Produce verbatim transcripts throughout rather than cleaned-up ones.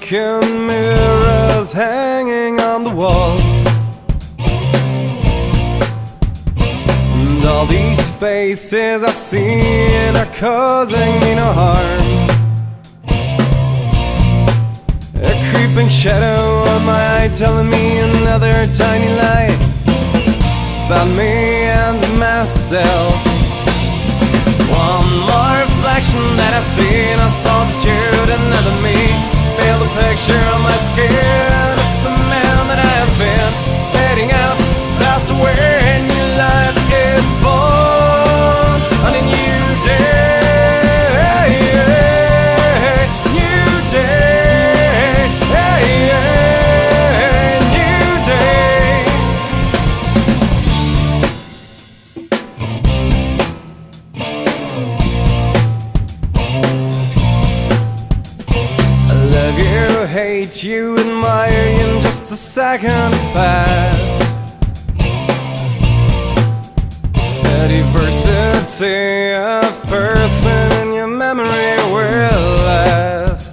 broken mirrors hanging on the wall, and all these faces I've seen are causing me no harm. A creeping shadow on my eye telling me another tiny lie about me and myself. One more reflection that I see in a solitude, another me, feel the picture on my skin. It's the man that I have been, fading out, passed away, and new life is born on a new day, new day, new day. I love you, hate you, admire you, in just a second has passed. The diversity of person in your memory will last.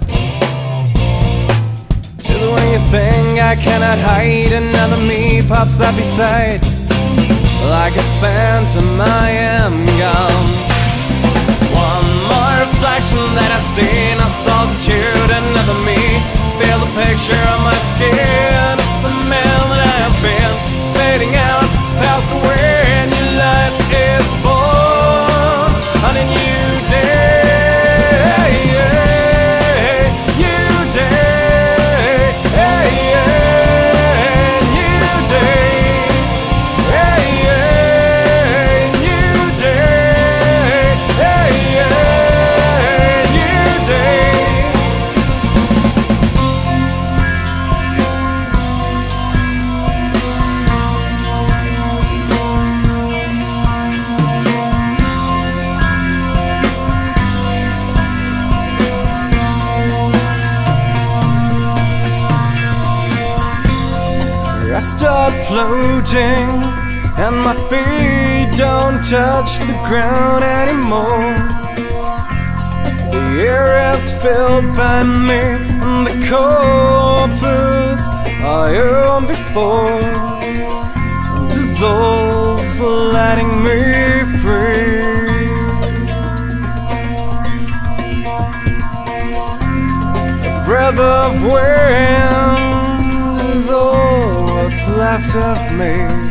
Just when you think I cannot hide, another me pops up beside. Like a phantom I am gone. One more reflection that I see in a solitude, another me, feel the picture on my skin. It's the man that I have been, fading out, passed away, and new life is born on a new day, new day, new day, new day, new day. I start floating, and my feet don't touch the ground anymore. The air is filled by me, and the corpus I owned before dissolves, letting me free. A breath of wind is all what's left of me.